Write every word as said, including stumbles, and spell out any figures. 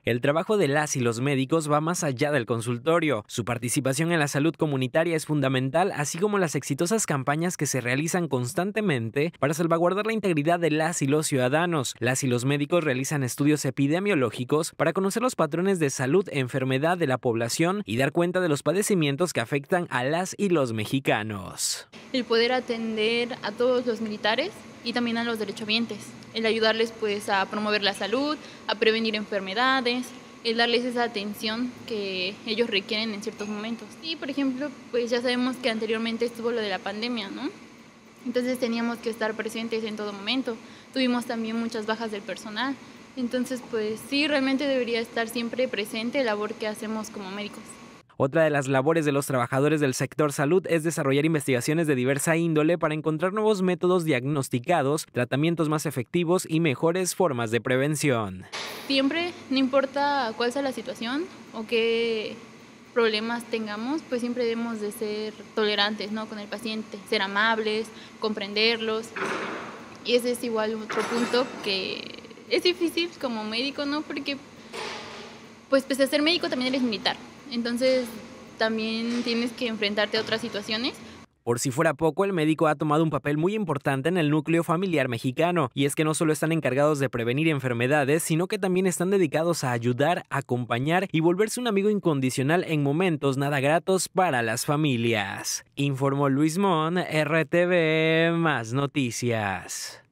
El trabajo de las y los médicos va más allá del consultorio. Su participación en la salud comunitaria es fundamental, así como las exitosas campañas que se realizan constantemente para salvaguardar la integridad de las y los ciudadanos. Las y los médicos realizan estudios epidemiológicos para conocer los patrones de salud e enfermedad de la población y dar cuenta de los padecimientos que afectan a las y los mexicanos. El poder atender a todos los militares y también a los derechohabientes, el ayudarles pues a promover la salud, a prevenir enfermedades, el darles esa atención que ellos requieren en ciertos momentos. Y por ejemplo, pues ya sabemos que anteriormente estuvo lo de la pandemia, ¿no? Entonces teníamos que estar presentes en todo momento. Tuvimos también muchas bajas del personal. Entonces pues sí, realmente debería estar siempre presente la labor que hacemos como médicos. Otra de las labores de los trabajadores del sector salud es desarrollar investigaciones de diversa índole para encontrar nuevos métodos diagnosticados, tratamientos más efectivos y mejores formas de prevención. Siempre, no importa cuál sea la situación o qué problemas tengamos, pues siempre debemos de ser tolerantes, ¿no?, con el paciente, ser amables, comprenderlos. Y ese es igual otro punto que es difícil como médico, ¿no? Porque pues pese a ser médico también eres militar. Entonces, también tienes que enfrentarte a otras situaciones. Por si fuera poco, el médico ha tomado un papel muy importante en el núcleo familiar mexicano, y es que no solo están encargados de prevenir enfermedades, sino que también están dedicados a ayudar, acompañar y volverse un amigo incondicional en momentos nada gratos para las familias. Informó Luis Mon, R T V Más Noticias.